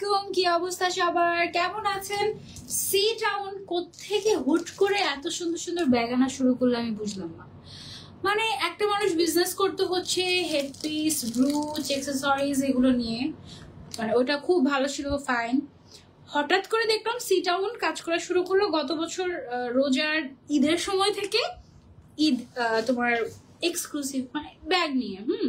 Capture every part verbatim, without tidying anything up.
আলাইকুম, কি অবস্থা সবার, কেমন আছেন? সি টাউন কোত্থেকে হুট করে এত সুন্দর সুন্দর ব্যাগ আনা শুরু করলো আমি বুঝলাম না। মানে একটা মানুষ বিজনেস করতে হচ্ছে হেডপিস, ব্রুচ, অ্যাক্সেসরিজ এগুলো নিয়ে, মানে ওটা খুব ভালো ছিল, ফাইন। হঠাৎ করে দেখলাম সি টাউন কাজ করা শুরু করলো গত বছর রোজার ঈদের সময় থেকে। ঈদ তোমার এক্সক্লুসিভ মানে ব্যাগ নিয়ে। হুম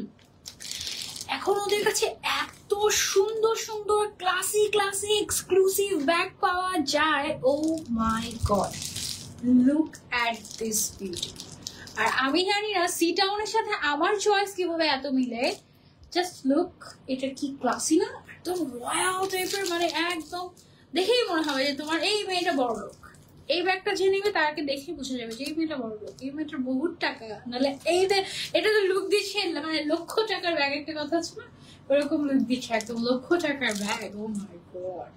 এখন ওদের কাছে এত সুন্দর সুন্দর ক্লাসি ক্লাসি এক্সক্লুসিভ ব্যাগ পাওয়া যায়। Oh my god, look at this beauty. আর আমি জানি না সি টাউনের সাথে আমার চয়েস কিভাবে এত মিলে। জাস্ট লুক, এটা কি ক্লাসি না, একদম রয়্যাল টাইপের, মানে একদম দেখেই মনে হবে যে তোমার এই মেয়েটা বড় লোক। এই ব্যাগটা যে নেবে তাকে দেখে বুঝে যাবে যে এই মেয়েটা বড় লোক, এই মেয়েটার বহুত টাকা। নাহলে এই এটা তো লুক দিচ্ছে, মানে লক্ষ টাকার ব্যাগ একটা কথা আছে না, ওরকম লুক দিচ্ছে, একদম লক্ষ টাকার bag. Oh my god,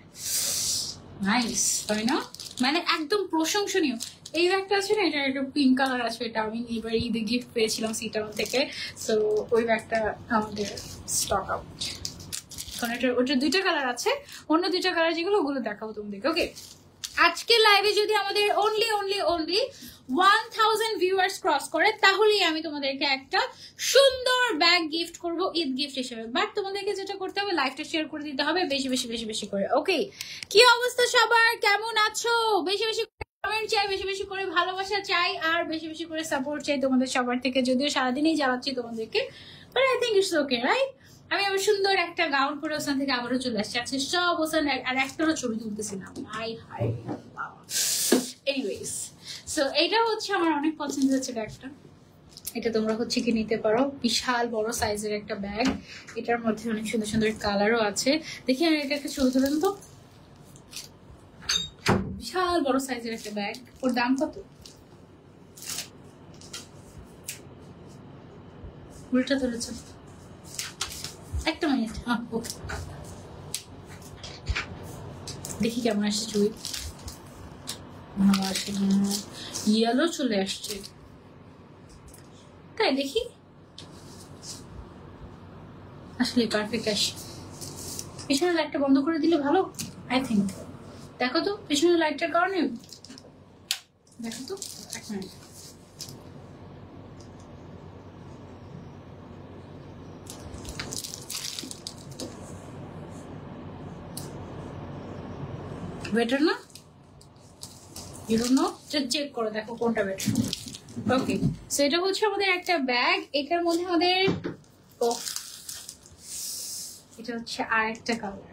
nice তাই না? মানে একদম প্রশংসনীয়। এই ব্যাগটা আছে না, এটা একটা পিঙ্ক কালার আছে, এটা আমি এবার ঈদে গিফট পেয়েছিলাম সি টাউন থেকে। সো ওই ব্যাগটা আমাদের স্টক আউট, কারণ এটা ওটা দুইটা কালার আছে, অন্য দুইটা কালার যেগুলো ওগুলো দেখাবো তোমাদেরকে। ওকে, আজকে লাইভে যদি আমাদের only only only one thousand viewers cross করে তাহলেই আমি তোমাদেরকে একটা সুন্দর ব্যাগ গিফট করব ঈদ গিফট হিসেবে। বাট তোমাদেরকে যেটা করতে হবে, লাইভটা শেয়ার করে দিতে হবে বেশি বেশি বেশি বেশি করে। ওকে, কি অবস্থা সবার, কেমন আছো? বেশি বেশি কমেন্ট চাই, বেশি বেশি করে ভালোবাসা চাই, আর বেশি বেশি করে সাপোর্ট চাই তোমাদের সবার থেকে। যদিও সারাদিনই জ্বালাচ্ছি তোমাদেরকে, but I think it's okay, right? আমি আবার সুন্দর একটা গাউন পরে ওখান থেকে আবারও চলে আসছি। আজকে সব ওখান আর একটারও ছবি তুলতেছি না। হাই হাই, এনিওয়েজ, সো এইটা হচ্ছে আমার অনেক পছন্দ হচ্ছে ব্যাগটা। এটা তোমরা হচ্ছে কি নিতে পারো, বিশাল বড় সাইজের একটা ব্যাগ। এটার মধ্যে অনেক সুন্দর সুন্দর কালারও আছে। দেখি আমি এটা একটা ছবি তুলেন তো। বিশাল বড় সাইজের একটা ব্যাগ। ওর দাম কত? উল্টা ধরেছ, একটা মিনিট। হ্যাঁ, ওকে, দেখি কেমন আসছে ছবি। ভালো আসে, ইয়েলো চলে আসছে, তাই দেখি আসলে পারফেক্ট আসে। পেছনের লাইটটা বন্ধ করে দিলে ভালো, আই থিঙ্ক। দেখো তো পেছনের লাইটটার কারণে, দেখো তো এক মিনিট। বেটার না? ইউ ডোন্ট নো, চেক করে দেখো কোনটা বেটার। ওকে, সো এটা হচ্ছে আমাদের একটা ব্যাগ। এটার মধ্যে আমাদের এটা হচ্ছে আর একটা কালার।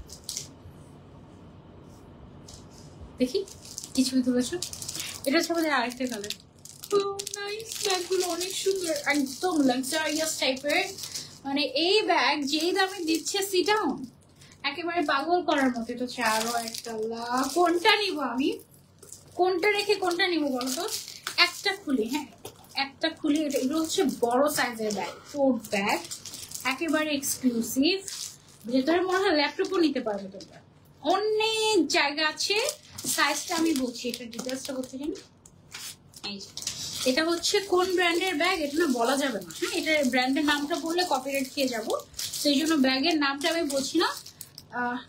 দেখি কি ছবি তুলেছো। এটা হচ্ছে আমাদের আরেকটা কালার। নাইস, ব্যাগগুলো অনেক সুন্দর, একদম লাক্সারিয়াস টাইপের। মানে এই ব্যাগ যেই দামে দিচ্ছে সি টাউন, একেবারে পাগল করার মতো। এটা হচ্ছে আরো একটা, কোনটা নিব আমি, কোনটা রেখে কোনটা নিব বলতো? একটা খুলি, হ্যাঁ একটা খুলি। এটা এগুলো হচ্ছে বড় সাইজের ব্যাগ, টোট ব্যাগ, একেবারে এক্সক্লুসিভ। ভেতরে মনে হয় ল্যাপটপও নিতে পারবে তোমরা, অনেক জায়গা আছে। সাইজটা আমি বলছি, এটা ডিটেলসটা বলতে জানি। এই যে এটা হচ্ছে কোন ব্র্যান্ডের ব্যাগ এটা না বলা যাবে না, হ্যাঁ এটার ব্র্যান্ডের নামটা বললে কপিরাইট খেয়ে যাবো, সেই জন্য ব্যাগের নামটা আমি বলছি না। আহ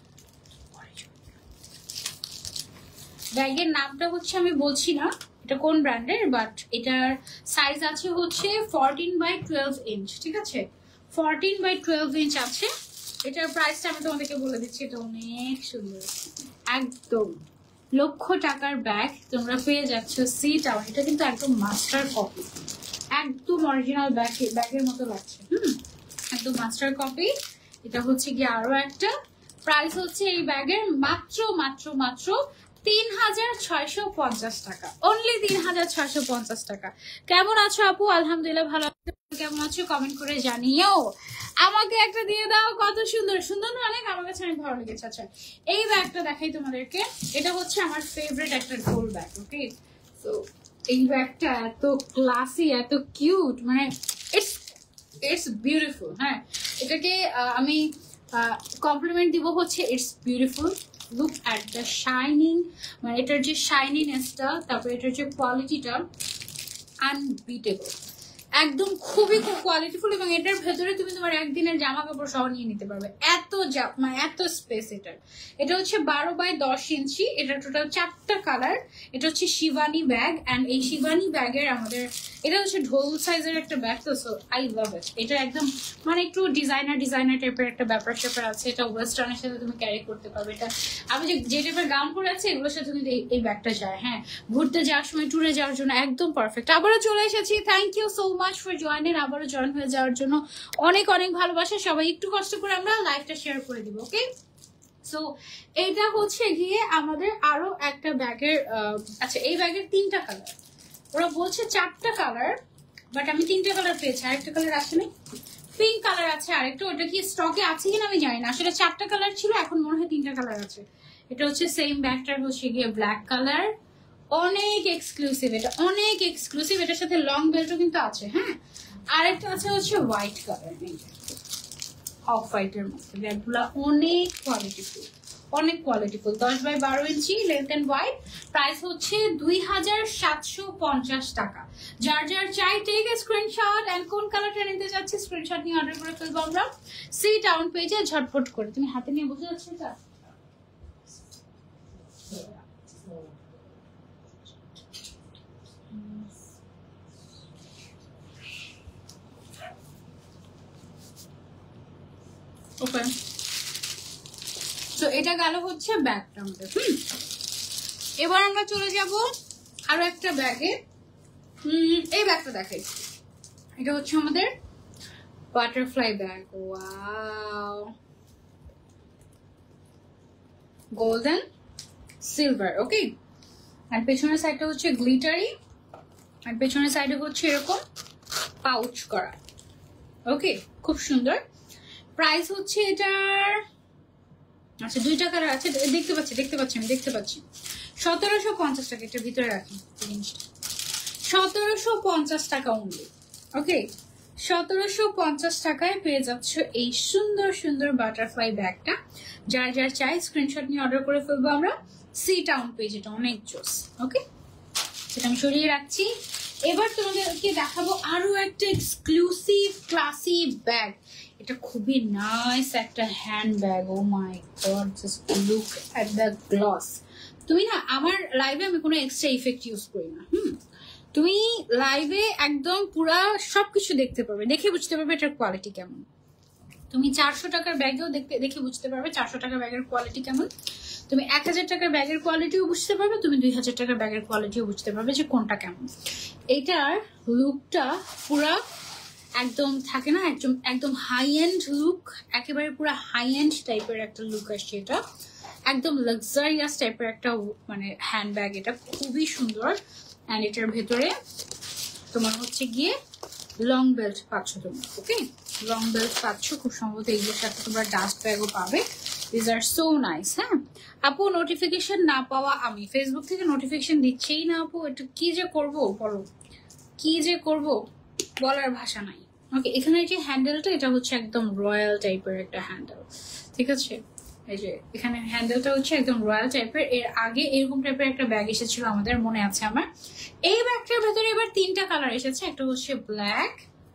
ব্যাগের নামটা হচ্ছে আমি বলছি না এটা কোন ব্র্যান্ডের, বাট এটার সাইজ আছে হচ্ছে ফোরটিন বাই টুয়েলভ ইঞ্চ, ঠিক আছে? ফোরটিন বাই টুয়েলভ ইঞ্চ আছে। এটার প্রাইসটা আমি তোমাদেরকে বলে দিচ্ছি, এটা অনেক সুন্দর, একদম লক্ষ টাকার ব্যাগ তোমরা পেয়ে যাচ্ছ সি টাউন। এটা কিন্তু একদম মাস্টার কপি, একদম অরিজিনাল ব্যাগ ব্যাগের মতো লাগছে। হুম, একদম মাস্টার কপি। এটা হচ্ছে গিয়ে আরো একটা। প্রাইস হচ্ছে এই ব্যাগের মাত্র মাত্র মাত্র তিন হাজার ছয়শো পঞ্চাশ টাকা, অনলি তিন হাজার ছয়শো পঞ্চাশ টাকা। কেমন আছো আপু? আলহামদুলিল্লাহ ভালো আছো। কেমন আছো কমেন্ট করে জানিও। আমাকে একটা দিয়ে দাও, কত সুন্দর সুন্দর না অনেক, আমার কাছে অনেক ভালো লেগেছে। আচ্ছা এই ব্যাগটা দেখাই তোমাদেরকে। এটা হচ্ছে আমার ফেভারিট একটা গোল ব্যাগ। ওকে, তো এই ব্যাগটা এত ক্লাসি, এত কিউট, মানে ইটস ইটস বিউটিফুল। হ্যাঁ, এটাকে আমি কমপ্লিমেন্ট দিব হচ্ছে it's beautiful. Look at the shining, মানে এটার যে শাইনিনেসটা, তারপরে এটার যে কোয়ালিটিটা আনবিটেবল, একদম খুবই খুব কোয়ালিটিফুল, এবং এটার ভেতরে তুমি তোমার একদিনের জামা কাপড় সহ নিয়ে নিতে পারবে, এত মানে এত স্পেস এটার। এটা হচ্ছে বারো বাই দশ ইঞ্চি, এটা টোটাল চারটা কালার। এটা হচ্ছে শিবানী ব্যাগ, অ্যান্ড এই শিবানী ব্যাগের আমাদের এটা হচ্ছে ঢোল সাইজের একটা ব্যাগ, তো সো আই লাভ ইট। এটা একদম মানে একটু ডিজাইনার ডিজাইনার টাইপের একটা ব্যাপার স্যাপার আছে, এটা ওয়েস্টার্নের সাথে তুমি ক্যারি করতে পারবে। এটা আমি যে যে টাইপের গাউন পরে আছে এগুলোর সাথে কিন্তু এই ব্যাগটা যায়, হ্যাঁ, ঘুরতে যাওয়ার সময় ট্যুরে যাওয়ার জন্য একদম পারফেক্ট। আবারও চলে এসেছি, thank you so much for joining, আবারও জয়েন হয়ে যাওয়ার জন্য অনেক অনেক ভালোবাসা। সবাই একটু কষ্ট করে আমরা লাইভটা শেয়ার করে দিব, ওকে? সো এইটা হচ্ছে গিয়ে আমাদের আরো একটা ব্যাগের, আচ্ছা এই ব্যাগের তিনটা কালার, ওরা বলছে চারটা কালার, বাট আমি তিনটা কালার পেয়েছি, আরেকটা কালার আসেনি, পিঙ্ক কালার আছে আরেকটা, ওটা কি স্টকে আছে কিনা আমি জানি না, আসলে চারটা কালার ছিল, এখন মনে হয় তিনটা কালার আছে। এটা হচ্ছে সেম ব্যাগটার হচ্ছে গিয়ে ব্ল্যাক কালার, অনেক এক্সক্লুসিভ, এটা অনেক এক্সক্লুসিভ, এটার সাথে লং বেল্টও কিন্তু আছে, হ্যাঁ। আরেকটা আছে হচ্ছে হোয়াইট কালার, অফ হোয়াইটের মধ্যে, ব্যাগগুলো অনেক কোয়ালিটিফুল, অনেক কোয়ালিটিফুল, দশ বাই বারো inch length and wide, price হচ্ছে দুই হাজার সাতশো পঞ্চাশ টাকা। যার যার চাই টেক এ স্ক্রিনশট, এন্ড কোন কালারটা নিতে যাচ্ছে স্ক্রিনশট নিয়ে অর্ডার করে ফেলবো আমরা সি টাউন পেজে ঝটপট করে। তুমি হাতে নিয়ে বুঝে যাচ্ছে এটা ওকে। তো এটা গেল হচ্ছে ব্যাগটা আমাদের। হুম, এবার আমরা চলে যাব আরো একটা ব্যাগে। হুম, এই ব্যাগটা দেখাই, এটা হচ্ছে আমাদের butterfly bag, wow, golden silver, okay. আর পেছনের সাইডটা হচ্ছে গ্লিটারি, আর পেছনের সাইডে হচ্ছে এরকম পাউচ করা, ওকে, খুব সুন্দর। প্রাইস হচ্ছে এটার, আচ্ছা দুইটা কালার আছে, দেখতে পাচ্ছি দেখতে পাচ্ছি আমি দেখতে পাচ্ছি সতেরোশো পঞ্চাশ টাকা, এটার ভিতরে রাখি জিনিসটা, সতেরোশো পঞ্চাশ টাকা অনলি, ওকে। সতেরোশো পঞ্চাশ টাকায় পেয়ে যাচ্ছ এই সুন্দর সুন্দর বাটারফ্লাই ব্যাগটা। যার যার চাই স্ক্রিনশট নিয়ে অর্ডার করে ফেলবো আমরা সি টাউন পেজ, এটা অনেক জোস, ওকে। সেটা আমি সরিয়ে রাখছি। এবার তোমাদেরকে দেখাবো আরো একটা এক্সক্লুসিভ ক্লাসি ব্যাগ, এটা খুবই নাইস একটা handbag, oh my god, just look at the gloss. তুমি না আমার লাইভে আমি কোনো এক্সট্রা ইফেক্ট ইউজ করি না, হুম, তুমি লাইভে একদম পুরা সবকিছু দেখতে পারবে, দেখে বুঝতে পারবে এটার কোয়ালিটি কেমন। তুমি চারশো টাকার ব্যাগেও দেখতে দেখে বুঝতে পারবে চারশো টাকার ব্যাগের কোয়ালিটি কেমন, তুমি এক হাজার টাকার ব্যাগের কোয়ালিটিও বুঝতে পারবে, তুমি দুই হাজার টাকার ব্যাগের কোয়ালিটিও বুঝতে পারবে যে কোনটা কেমন। এইটার লুকটা পুরা একদম থাকে না, একদম একদম হাই এন্ড লুক, একেবারে পুরো হাই এন্ড টাইপের একটা লুক আসছে, এটা একদম লাক্সারিয়াস টাইপের একটা মানে হ্যান্ড ব্যাগ, এটা খুবই সুন্দর। অ্যান্ড এটার ভেতরে তোমার হচ্ছে গিয়ে লং বেল্ট পাচ্ছ তুমি, ওকে, লং বেল্ট পাচ্ছ, খুব সম্ভবত এইগুলোর সাথে তোমরা ডাস্ট ব্যাগও পাবে। This are so nice. হ্যাঁ আপু, নোটিফিকেশন না পাওয়া, আমি ফেসবুক থেকে নোটিফিকেশন দিচ্ছেই না আপু, এটা কি যে করবো বলো, কি যে করব বলার ভাষা নাই। ওকে, এখানে যে হ্যান্ডেলটা এটা হচ্ছে একদম রয়্যাল টাইপের একটা হ্যান্ডেল, ঠিক আছে, এই যে এখানে হ্যান্ডেলটা হচ্ছে একদম রয়্যাল টাইপের। এর আগে এরকম টাইপের একটা ব্যাগ এসেছিল আমাদের, মনে আছে আমার। এই ব্যাগটার ভেতরে এবার তিনটা কালার এসেছে, একটা হচ্ছে ব্ল্যাক,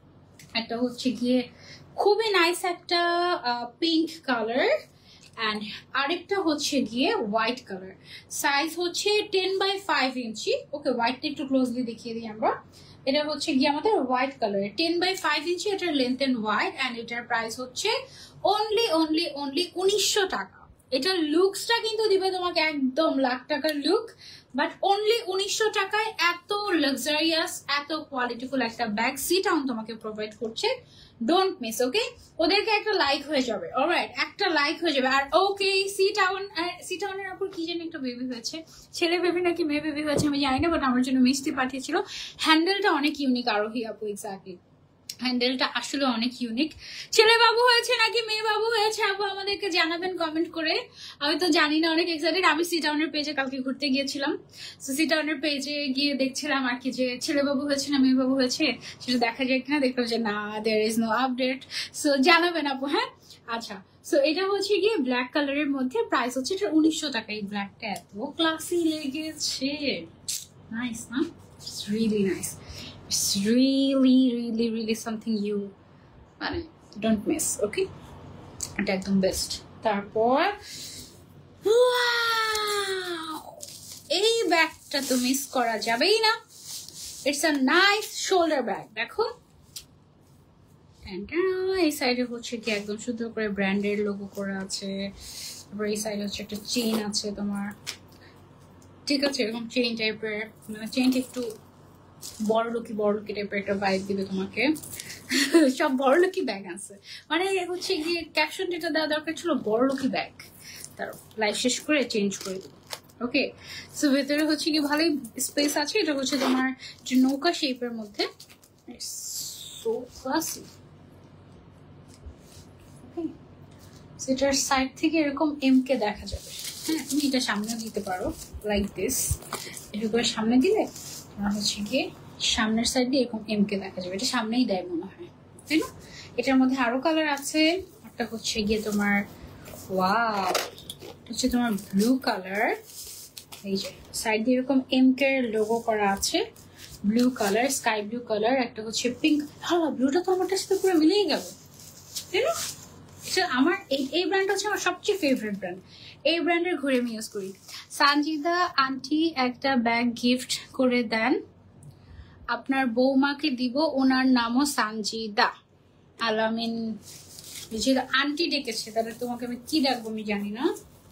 একটা হচ্ছে গিয়ে খুবই নাইস একটা পিঙ্ক কালার, অ্যান্ড আরেকটা হচ্ছে গিয়ে হোয়াইট কালার। সাইজ হচ্ছে ten by five inch, okay, হোয়াইটটা একটু ক্লোজলি দেখিয়ে দিই আমরা। এটা হচ্ছে গিয়ে আমাদের হোয়াইট কালারের, টেন বাই ফাইভ ইঞ্চি, এটার লেন্থ এন্ড হোয়াইট, অ্যান্ড এটার প্রাইস হচ্ছে অনলি অনলি অনলি উনিশশো টাকা। এটার লুকসটা কিন্তু দিবে তোমাকে একদম লাখ টাকার লুক, বাট অনলি উনিশশো টাকায় এত লাক্সারিয়াস এত কোয়ালিটিফুল একটা ব্যাগ সি টাউন তোমাকে প্রোভাইড করছে। ডোন্ট মিস, ওকে, ওদেরকে একটা লাইক হয়ে যাবে, অলরাইট, একটা লাইক হয়ে যাবে। আর ওকে, সি টাউন, সি টাউনের উপর কি জানি একটা বেবি হয়েছে, ছেলে বেবি নাকি মেয়ে বেবি হয়েছে আমি জানি না, বাট আমার জন্য মিষ্টি পাঠিয়েছিল। হ্যান্ডেলটা অনেক ইউনিক, আরোহী আপু, এক্স্যাক্টলি, হ্যান্ডেলটা আসলে অনেক ইউনিক। ছেলে বাবু হয়েছে নাকি মেয়ে বাবু হয়েছে আপু আমাদেরকে জানাবেন কমেন্ট করে, আমি তো জানি না, অনেক এক্সাইটেড। আমি সি টাউনের পেজে কালকে ঘুরতে গিয়েছিলাম, সো সি টাউনের পেজে গিয়ে দেখছিলাম আর কি যে ছেলে বাবু হয়েছে না মেয়ে বাবু হয়েছে সেটা দেখা যায় কিনা, দেখলাম যে না, there is no update, so জানাবেন আপু। হ্যাঁ আচ্ছা, সো এটা হচ্ছে গিয়ে ব্ল্যাক কালারের মধ্যে, প্রাইস হচ্ছে এটা উনিশশো টাকা। এই ব্ল্যাকটা এত ক্লাসি লেগেছে, নাইস না, really nice. It's really really really something you মানে don't miss. Okay, এটা একদম বেস্ট। তারপর এই ব্যাগটা তো মিস করা যাবেই না। It's a nice shoulder bag. দেখো এই সাইডে হচ্ছে কি একদম সুন্দর করে ব্র্যান্ডের লোগো করা আছে। তারপর এই সাইডে হচ্ছে একটা চেইন আছে তোমার, ঠিক আছে, এরকম চেইন টাইপের, মানে চেইনটা একটু বড় লোকি বড় লোকি টাইপের একটা ভাইব দিবে তোমাকে। সব বড় লোকি ব্যাগ আছে, মানে হচ্ছে গিয়ে ক্যাপশন যেটা দেওয়া দরকার ছিল বড় লোকি ব্যাগ, তার লাইফ শেষ করে চেঞ্জ করে দেবো। ওকে, সো ভেতরে হচ্ছে কি ভালোই স্পেস আছে। এটা হচ্ছে তোমার যে নৌকা শেপের মধ্যে, সো ক্লাসি। এটার সাইড থেকে এরকম এম কে দেখা যাবে। হ্যাঁ, তুমি এটা সামনে দিতে পারো লাইক দিস। এটা করে সামনে দিলে তোমার হচ্ছে গিয়ে সামনের সাইড দিয়ে এরকম এম কে দেখা যাবে। এটা সামনেই দেয় মনে হয়, তাই না? এটার মধ্যে আরো কালার আছে। একটা হচ্ছে গিয়ে তোমার ওয়াও, হচ্ছে তোমার ব্লু কালার। এই যে সাইড দিয়ে এরকম এম কে লোগো করা আছে, blue colour, sky blue colour. একটা হচ্ছে পিঙ্ক। হ্যাঁ, ব্লুটা তো আমারটার সাথে পুরো মিলেই গেল, তাই না? আমার এই এই ব্র্যান্ড হচ্ছে আমার সবচেয়ে ফেভারিট ব্র্যান্ড। এই ব্র্যান্ডের ঘড়ি আমি ইউজ করি। সানজিদা আন্টি একটা ব্যাগ গিফট করে দেন, আপনার বৌমাকে দিব, ওনার নামও সানজিদা। আলামিন যেটা আন্টি ডেকেছে, তাহলে তোমাকে আমি কি ডাকবো আমি জানি না।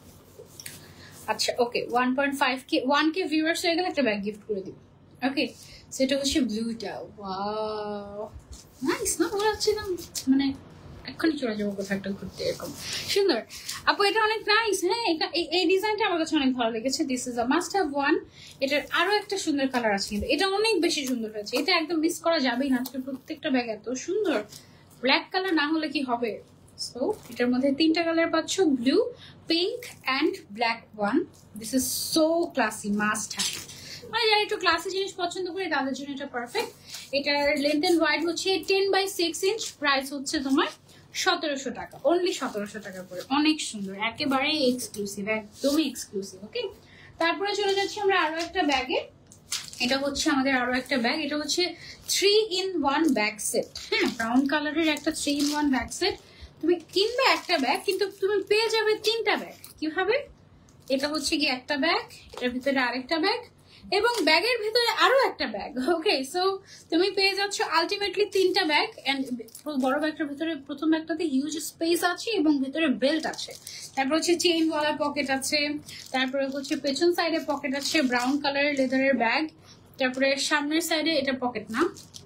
আচ্ছা okay, one point five K one K viewers হয়ে গেলে একটা ব্যাগ গিফট করে দিব। ওকে, সেটা হচ্ছে ব্লুটা। ওয়াও নাইস না? মনে হচ্ছে না মানে এক্ষুনি চলে যাবো কোথাও একটা ঘুরতে, এরকম সুন্দর। আপু এটা অনেক নাইস। হ্যাঁ, এটা এই ডিজাইনটা আমার কাছে অনেক ভালো লেগেছে। This is a must have one. এটার আরো একটা সুন্দর কালার আছে, কিন্তু এটা অনেক বেশি সুন্দর হয়েছে। এটা একদম মিস করা যাবেই না। আজকে প্রত্যেকটা ব্যাগ এত সুন্দর। ব্ল্যাক কালার না হলে কি হবে? সো এটার মধ্যে তিনটা কালার পাচ্ছ, blue, pink and black one. This is so classy, must have. মানে যারা একটু ক্লাসি জিনিস পছন্দ করে তাদের জন্য এটা পারফেক্ট। এটার লেন্থ এন্ড ওয়াইড হচ্ছে ten by six inch. Price হচ্ছে তোমার সতেরোশো টাকা, অনলি সতেরোশো টাকা করে। অনেক সুন্দর, একেবারে এক্সক্লুসিভ, একদমই এক্সক্লুসিভ। ওকে, তারপরে চলে যাচ্ছি আমরা আরো একটা ব্যাগে। এটা হচ্ছে আমাদের আরো একটা ব্যাগ। এটা হচ্ছে three in one bag set. হ্যাঁ, ব্রাউন কালারের একটা three in one bag set. তুমি কিনবে একটা ব্যাগ, কিন্তু তুমি পেয়ে যাবে তিনটা ব্যাগ। কিভাবে? এটা হচ্ছে কি একটা ব্যাগ, এটার ভিতরে আরেকটা ব্যাগ, এবং ব্যাগের ভিতরে আরো একটা ব্যাগ। ওকে, সো তুমি পেয়ে যাচ্ছ আলটিমেটলি তিনটা ব্যাগ। এন্ড বড় ব্যাগটার ভিতরে প্রথম ব্যাগটাতে হিউজ স্পেস আছে এবং ভিতরে বেল্ট আছে। তারপর হচ্ছে চেইন ওয়ালা পকেট আছে। তারপরে হচ্ছে পেছন সাইডে পকেট আছে, ব্রাউন কালারের লেদারের ব্যাগ। তারপরে সামনের সাইডে এটা পকেট না।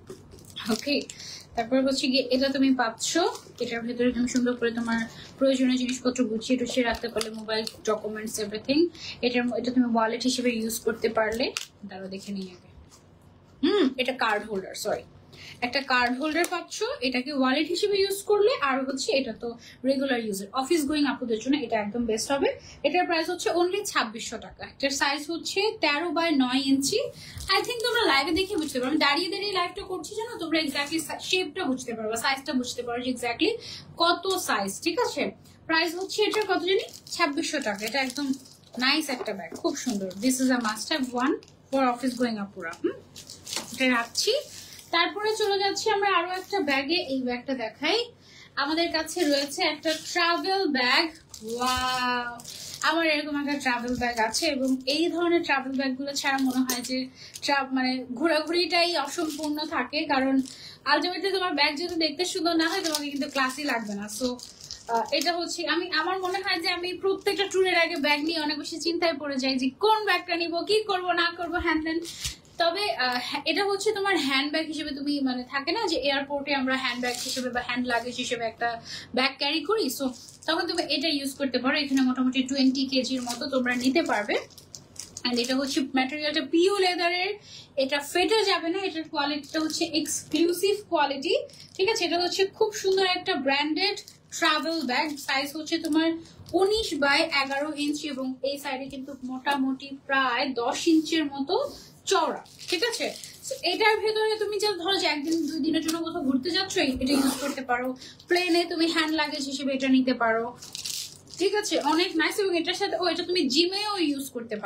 ওকে, তারপরে হচ্ছে গিয়ে এটা তুমি পাচ্ছ। এটার ভেতরে তুমি সুন্দর করে তোমার প্রয়োজনীয় জিনিসপত্র গুছিয়ে টুছিয়ে রাখতে পারলে, মোবাইল, ডকুমেন্টস, এভরিথিং। এটার এটা তুমি ওয়ালেট হিসেবে ইউজ করতে পারলে। তারা দেখে নিই আগে। হুম, এটা কার্ড হোল্ডার, সরি, একটা কার্ড হোল্ডার পাচ্ছ। এটাকে ওয়ালেট হিসেবে ইউজ করলে, আর হচ্ছে এটা তো রেগুলার ইউজার, অফিস গোয়িং আপুদের জন্য এটা একদম বেস্ট হবে। এটার প্রাইস হচ্ছে অনলি ছাব্বিশশো টাকা। এটার সাইজ হচ্ছে তেরো বাই নয় ইঞ্চি। আই থিঙ্ক তোমরা লাইভে দেখে বুঝতে পারো, আমি দাঁড়িয়ে দাঁড়িয়ে লাইভটা করছি জানো, তোমরা এক্স্যাক্টলি শেপটা বুঝতে পারো, সাইজটা বুঝতে পারো যে এক্স্যাক্টলি কত সাইজ। ঠিক আছে, প্রাইস হচ্ছে এটার কত জানি, ছাব্বিশশো টাকা। এটা একদম নাইস একটা ব্যাগ, খুব সুন্দর। This is a must have one for office going আপুরা। হুম, এটা রাখছি। তারপরে চলে যাচ্ছি আমরা আরো একটা ব্যাগে। এই ব্যাগটা দেখাই। আমাদের কাছে রয়েছে একটা ট্রাভেল ব্যাগ। ওয়াও, আমার এরকম একটা ট্রাভেল ব্যাগ আছে, এবং এই ধরনের ট্রাভেল ব্যাগ গুলো ছাড়া মনে হয় যে মানে ঘোরাঘুরিটাই অসম্পূর্ণ থাকে। কারণ আলটিমেটলি তোমার ব্যাগ যদি দেখতে সুন্দর না হয়, তোমাকে কিন্তু ক্লাসই লাগবে না। সো এটা হচ্ছে, আমি আমার মনে হয় যে আমি প্রত্যেকটা ট্যুরের আগে ব্যাগ নিয়ে অনেক বেশি চিন্তায় পড়ে যাই যে কোন ব্যাগটা নিবো, কি করবো না করবো, হ্যান্ড হ্যান্ড। তবে এটা হচ্ছে তোমার হ্যান্ড ব্যাগ হিসেবে, তুমি মানে থাকে না যে এয়ারপোর্টে আমরা হ্যান্ড ব্যাগ হিসেবে বা হ্যান্ড লাগেজ হিসেবে একটা ব্যাগ ক্যারি করি, সো তখন তুমি এটা ইউজ করতে পারো। এখানে মোটামুটি টোয়েন্টি কেজির মতো তোমরা নিতে পারবে। এন্ড এটা হচ্ছে ম্যাটেরিয়ালটা পিউ লেদারের, এটা ফেটে যাবে না। এটার কোয়ালিটিটা হচ্ছে এক্সক্লুসিভ কোয়ালিটি। ঠিক আছে, এটা হচ্ছে খুব সুন্দর একটা ব্র্যান্ডেড ট্রাভেল ব্যাগ। সাইজ হচ্ছে তোমার উনিশ বাই এগারো ইঞ্চ, এবং এই সাইডে কিন্তু মোটামুটি প্রায় দশ ইঞ্চের মতো চওড়া। ঠিক আছে, এটার ভেতরে তুমি যা ধরো যে একদিন দুই দিনের জন্য কোথাও ঘুরতে যাচ্ছ, এটা ইউজ করতে পারো। প্লেনে তুমি হ্যান্ড লাগেজ হিসেবে এটা নিতে পারো। ঠিক আছে, অনেক নাইস। এবং এটার সাথে ও এটা তুমি জিমেও ইউজ করতে পারো।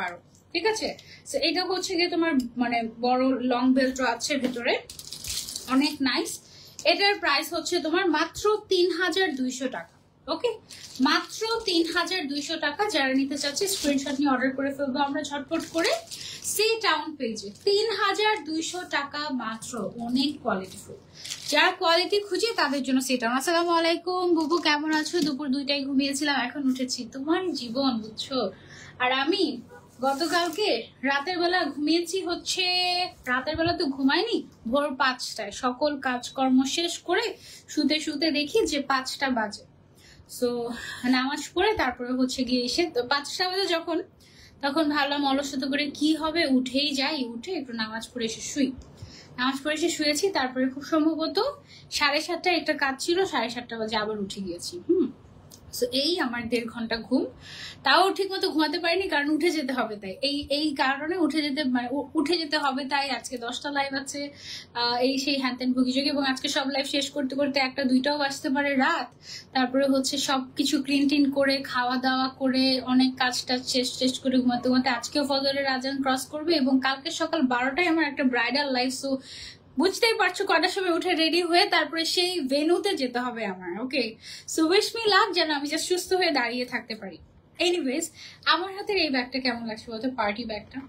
ঠিক আছে। সো এটা হচ্ছে গিয়ে তোমার মানে বড় লং বেল্ট আছে ভিতরে, অনেক নাইস। এটার প্রাইস হচ্ছে তোমার মাত্র তিন হাজার দুইশো টাকা। ওকে, মাত্র তিন হাজার দুইশো টাকা। যারা নিতে চাচ্ছে স্ক্রিনশট নিয়ে অর্ডার করে ফেলবো আমরা ঝটপট করে সি টাউন পেজে। তিন হাজার দুইশো টাকা মাত্র, অনেক কোয়ালিটিফুল। যারা কোয়ালিটি খুঁজে তাদের জন্য সি টাউন। আসসালামু আলাইকুম বুবু, কেমন আছো? দুপুর দুইটায় ঘুমিয়েছিলাম, এখন উঠেছি। তোমার জীবন বুঝছো। আর আমি গতকালকে রাতের বেলা ঘুমিয়েছি হচ্ছে, রাতের বেলা তো ঘুমাইনি, ভোর পাঁচটায় সকল কাজকর্ম শেষ করে শুতে শুতে দেখি যে পাঁচটা বাজে। সো নামাজ পড়ে তারপরে হচ্ছে গিয়ে এসে তো পাঁচটা বাজে যখন, তখন ভাবলাম অলসতা করে কি হবে, উঠেই যাই, উঠে একটু নামাজ পড়ে এসে শুই। নামাজ পড়ে এসে শুয়েছি, তারপরে খুব সম্ভবত সাড়ে সাতটায় একটা কাজ ছিল, সাড়ে সাতটা বাজে আবার উঠে গিয়েছি। হুম সো এই আমার দেড় ঘন্টা ঘুম, তাও ঠিক মতো ঘুমাতে পারিনি কারণ উঠে যেতে হবে তাই। এই এই কারণে উঠে যেতে মানে উঠে যেতে হবে তাই আজকে দশটা লাইভ আছে, এই সেই হ্যান ত্যান ভুগিযোগী, এবং আজকে সব লাইভ শেষ করতে করতে একটা দুইটাও বাজতে পারে রাত। তারপরে হচ্ছে সবকিছু ক্লিন টিন করে খাওয়া দাওয়া করে অনেক কাজ টাজ শেষ শেষ করে ঘুমাতে ঘুমাতে আজকেও ফজরের আজান ক্রস করবে, এবং কালকে সকাল বারোটায় আমার একটা ব্রাইডাল লাইভ। সো বুঝতেই পারছো কটার সময় উঠে রেডি হয়ে তারপরে সেই ভেন্যুতে যেতে হবে আমার। Okay, so wish me luck, যেন আমি জাস্ট সুস্থ হয়ে দাঁড়িয়ে থাকতে পারি। এনিওয়েজ, আমার হাতের এই ব্যাগটা কেমন লাগছে বলতো? পার্টি ব্যাগটা,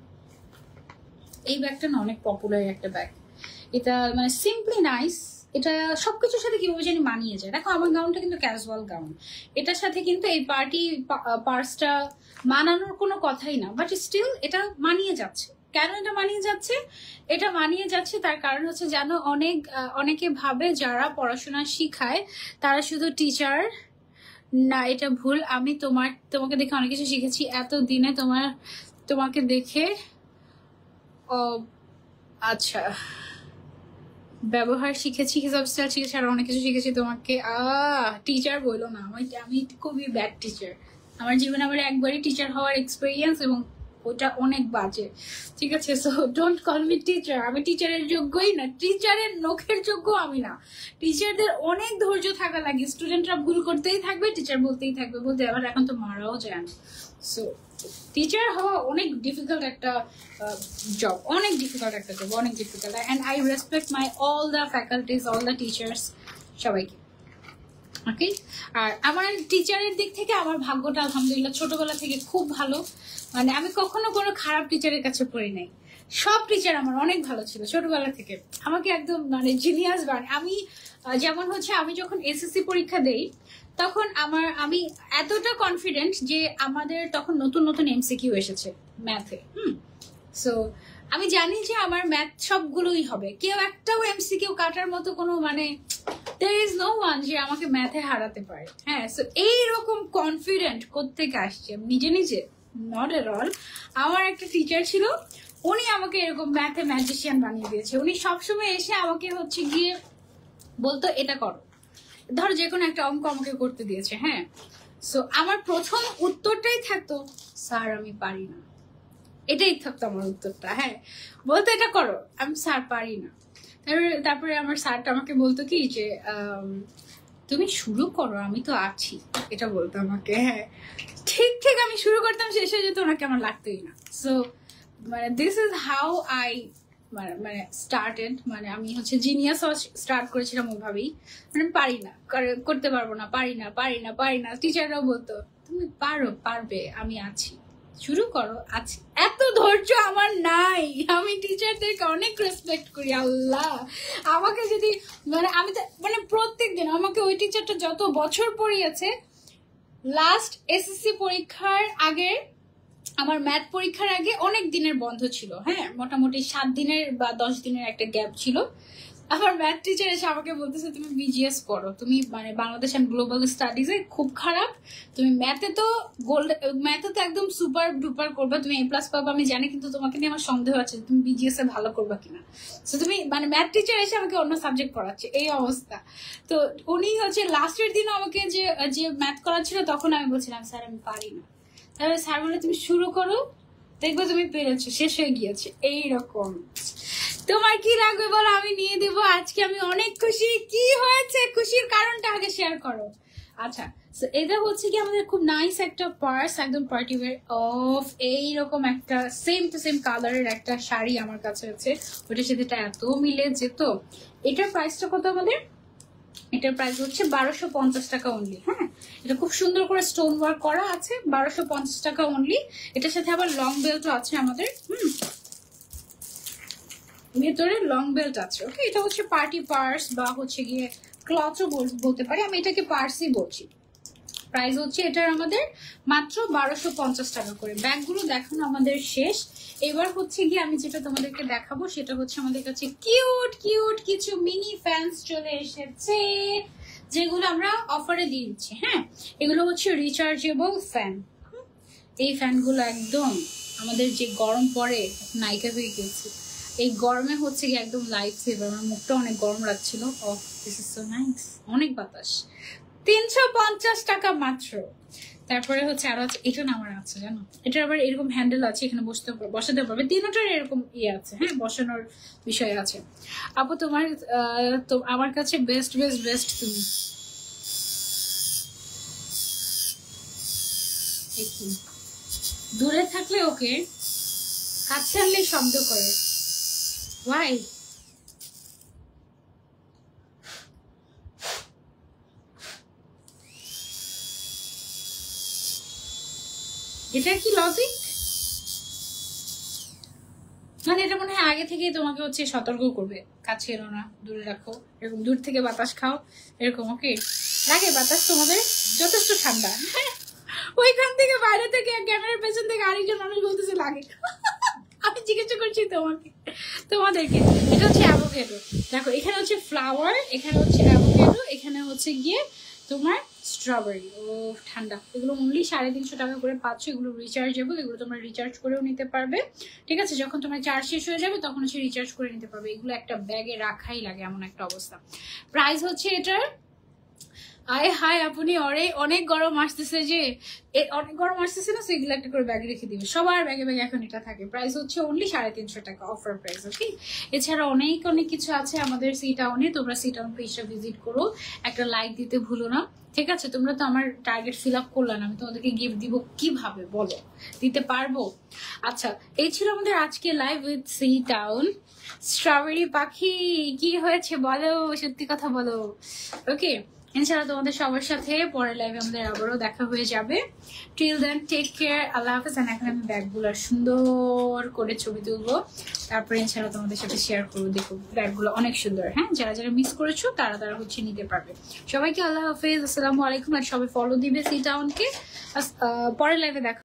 এই ব্যাগটা না অনেক পপুলার একটা ব্যাগ। এটা মানে সিম্পলি নাইস, এটা সবকিছুর সাথে কিভাবে জানি মানিয়ে যায়। দেখো আমার গাউনটা কিন্তু ক্যাজুয়াল গাউন, এটার সাথে কিন্তু এই পার্টি পার্সটা মানানোর কোনো কথাই না, বাট স্টিল এটা মানিয়ে যাচ্ছে। কেন এটা মানিয়ে যাচ্ছে? এটা মানিয়ে যাচ্ছে তার কারণ হচ্ছে জানো, অনেক অনেকে ভাবে যারা পড়াশোনা শিখায় তারা শুধু টিচার না, এটা ভুল। আমি তোমার তোমাকে দেখে অনেক কিছু শিখেছি এত দিনে, তোমার তোমাকে দেখে ও আচ্ছা ব্যবহার শিখেছি, হিসাব স্টাইল শিখেছি, আর অনেক কিছু শিখেছি তোমাকে। আহ টিচার বললো না, আমি আমি খুবই ব্যাড টিচার। আমার জীবনে আমার একবারই টিচার হওয়ার এক্সপিরিয়েন্স, এবং ওটা অনেক বাজে। ঠিক আছে, so don't call me teacher. আমি টিচারের যোগ্যই না, টিচারের নখের যোগ্য আমি না। টিচারদের অনেক ধৈর্য থাকা লাগে, স্টুডেন্টরা ভুল করতেই থাকবে, টিচার বলতেই থাকবে, বলতে আবার এখন তো মারাও যায় না। সো টিচার হওয়া অনেক ডিফিকাল্ট একটা জব, অনেক ডিফিকাল্ট একটা জব, অনেক difficult. And I respect my all the faculties, all the teachers, সবাইকে। ওকে, আর আমার টিচারের দিক থেকে আমার ভাগ্যটা আলহামদুলিল্লাহ ছোটবেলা থেকে খুব ভালো। মানে আমি কখনো কোনো খারাপ টিচারের কাছে পড়ি নাই, সব টিচার আমার অনেক ভালো ছিল ছোটবেলা থেকে, আমাকে একদম মানে জিনিয়াস বান। আমি যেমন হচ্ছে আমি যখন এসএসসি পরীক্ষা দেই তখন আমার আমি এতটা কনফিডেন্ট যে আমাদের তখন নতুন নতুন এমসিকিউ এসেছে ম্যাথে। হুম সো আমি জানি যে আমার ম্যাথ সবগুলোই হবে, কেউ একটাও এমসিকিউ কাটার মতো কোনো মানে there is no one যে আমাকে ম্যাথে হারাতে পারে। হ্যাঁ, সো এইরকম কনফিডেন্ট কোত্থেকে আসছে নিজে নিজে? Not at all. আমার একটা টিচার ছিল, উনি আমাকে এরকম ম্যাথে ম্যাজিশিয়ান বানিয়ে দিয়েছে। উনি সবসময় এসে আমাকে হচ্ছে গিয়ে বলতো এটা করো, ধরো যে কোনো একটা অঙ্ক আমাকে করতে দিয়েছে। হ্যাঁ, সো আমার প্রথম উত্তরটাই থাকতো স্যার আমি পারি না, এটাই থাকতো আমার উত্তরটা। হ্যাঁ, বলতো এটা করো, আমি স্যার পারি না। তারপরে তারপরে আমার স্যারটা আমাকে বলতো কি যে তুমি শুরু করো, আমি তো আছি, এটা বলতো আমাকে। হ্যাঁ, ঠিক ঠিক আমি শুরু করতাম, শেষ হয়ে যেত, ওনাকে আমার লাগতোই না। সো মানে দিস ইজ হাউ আই মানে মানে স্টার্টেড। মানে আমি হচ্ছে জিনিয়াস স্টার্ট করেছিলাম ওভাবেই, মানে পারি না, করতে পারবো না, পারি না পারি না পারি না। টিচাররাও বলতো তুমি পারো, পারবে, আমি আছি, শুরু করো, আছি। এত ধৈর্য আমার নাই। আমি টিচারদেরকে অনেক রেসপেক্ট করি। আল্লাহ আমাকে যদি মানে আমি মানে প্রত্যেক দিন আমাকে ওই টিচারটা যত বছর পড়িয়েছে, লাস্ট এসএসসি পরীক্ষার আগে, আমার ম্যাথ পরীক্ষার আগে অনেক দিনের বন্ধ ছিল। হ্যাঁ, মোটামুটি সাত দিনের বা দশ দিনের একটা গ্যাপ ছিল। আমার ম্যাথ টিচার এসে আমাকে বলতেছে তুমি বিজিএস করো, তুমি মানে বাংলাদেশ অ্যান্ড গ্লোবাল স্টাডিজে খুব খারাপ, তুমি ম্যাথে তো গোল্ড, ম্যাথে তো একদম সুপার ডুপার করবা, তুমি এ প্লাস পাবা আমি জানি, কিন্তু তোমাকে নিয়ে আমার সন্দেহ আছে তুমি বিজিএস এ ভালো করবা কিনা। তো তুমি মানে ম্যাথ টিচার এসে আমাকে অন্য সাবজেক্ট পড়াচ্ছে, এই অবস্থা। তো উনি হচ্ছে লাস্টের দিনও আমাকে যে যে ম্যাথ করাচ্ছিল, তখন আমি বলছিলাম স্যার আমি পারি না। তাহলে স্যার বলে তুমি শুরু করো, দেখবো তুমি পেরেছো, শেষ হয়ে গিয়েছে, এইরকম। তোমার কি লাগবে বলো, আমি নিয়ে দেব। আজকে আমি অনেক খুশি। কি হয়েছে, খুশির কারণটা আগে শেয়ার করো। আচ্ছা, এটা হচ্ছে কি আমাদের খুব নাইস একটা পার্স, একদম পার্টি ওয়্যার অফ এইরকম একটা সেম টু সেম কালারের একটা শাড়ি আমার কাছে আছে, ওটার সাথে এটা এত মিলে যেত। এটার প্রাইসটা কত আমাদের? এটার প্রাইস হচ্ছে বারোশো পঞ্চাশ টাকা অনলি। হ্যাঁ, এটা খুব সুন্দর করে স্টোন ওয়ার্ক করা আছে, বারোশো পঞ্চাশ টাকা অনলি। এটার সাথে আবার লং বেল্টও আছে আমাদের। হুম, ভেতরে লং বেল্ট আছে। ওকে, এটা হচ্ছে পার্টি পার্স বা হচ্ছে গিয়ে ক্লথও বলতে পারি, আমি এটাকে পার্সই বলছি। প্রাইস হচ্ছে এটার আমাদের মাত্র বারোশো পঞ্চাশ টাকা করে। ব্যাগগুলো দেখানো আমাদের শেষ। এবার হচ্ছে গিয়ে আমি যেটা তোমাদেরকে দেখাবো সেটা হচ্ছে আমাদের কাছে কিউট কিউট কিছু মিনি ফ্যানস চলে এসেছে, যেগুলো আমরা অফারে দিয়ে দিচ্ছি। হ্যাঁ, এগুলো হচ্ছে রিচার্জেবল ফ্যান। এই ফ্যানগুলো একদম আমাদের যে গরম পড়ে, নায়িকা হয়ে গেছে এই গরমে, হচ্ছে গিয়ে একদম লাইফ সেভার। আমার মুখটা অনেক গরম লাগছিল। অফ, দিস ইজ সো নাইস, অনেক বাতাস। তিনশো পঞ্চাশ টাকা মাত্র। তারপরে হচ্ছে আরো আছে, এটা না আমার আছে জানো, এটার আবার এরকম হ্যান্ডেল আছে, এখানে বসতে বসাতে পারবে। তিনটার এরকম ইয়ে আছে, হ্যাঁ, বসানোর বিষয় আছে। আপু তোমার তো আমার কাছে বেস্ট বেস্ট বেস্ট তুমি। দূরে থাকলে ওকে, কাছে আনলে শব্দ করে। ওয়াই? এটা কি লজিক? মানে এটা মনে হয় আগে থেকেই তোমাকে হচ্ছে সতর্ক করবে, কাছে এলো না, দূরে রাখো, এরকম দূর থেকে বাতাস খাও এরকম। ওকে, লাগে বাতাস তোমাদের? যথেষ্ট ঠান্ডা। ওইখান থেকে বাইরে থেকে ক্যামেরার পেছন থেকে আরেকজন মানুষ বলতেছে লাগে। আমি জিজ্ঞাসা করছি তোমাকে তোমাদেরকে। এটা হচ্ছে অ্যাভোকাডো। দেখো, এখানে হচ্ছে ফ্লাওয়ার, এখানে হচ্ছে অ্যাভোকাডো, এখানে হচ্ছে গিয়ে তোমার স্ট্রবেরি। ও ঠান্ডা। এগুলো অনলি সাড়ে তিনশো টাকা করে পাচ্ছ। এগুলো রিচার্জেবল, এগুলো তোমরা রিচার্জ করেও নিতে পারবে। ঠিক আছে, যখন তোমার চার্জ শেষ হয়ে যাবে তখন হচ্ছে রিচার্জ করে নিতে পারবে। এগুলো একটা ব্যাগে রাখাই লাগে, এমন একটা অবস্থা। প্রাইস হচ্ছে এটার, আয় হায় আপনি অরে অনেক গরম আসতেছে, যে অনেক গরম আসতেছে না, সেগুলো একটা করে ব্যাগে রেখে দিবে। সবার ব্যাগে ব্যাগে এখন এটা থাকে। প্রাইস হচ্ছে অনলি সাড়ে তিনশো টাকা, অফার প্রাইস। ওকে, এছাড়া অনেক অনেক কিছু আছে আমাদের সি টাউনে। তোমরা সি টাউন পেজটা ভিজিট করো, একটা লাইক দিতে ভুলো না। ঠিক আছে, তোমরা তো আমার টার্গেট ফিল আপ করলাম, আমি তোমাদেরকে গিফট দিব কিভাবে বলো? দিতে পারবো? আচ্ছা, এই ছিল আমাদের আজকে live with C town. Strawberry পাখি কি হয়েছে বলো, সত্যি কথা বলো। ওকে, ইনশাআল্লাহ তোমাদের সবার সাথে পরের লাইভে আমাদের আবারও দেখা হয়ে যাবে। টিল দেন টেক কেয়ার, আল্লাহ হাফেজ। এখন আমি ব্যাগগুলো সুন্দর করে ছবি তুলবো, তারপরে ইনশাআল্লাহ তোমাদের সাথে শেয়ার করবো। দেখো ব্যাগগুলো অনেক সুন্দর। হ্যাঁ, যারা যারা মিস করেছো তারা তারা হচ্ছে নিতে পারবে। সবাইকে আল্লাহ হাফেজ, আসসালামু আলাইকুম। আর সবাই ফলো দিবে সি টাউনকে। পরের লাইভে দেখা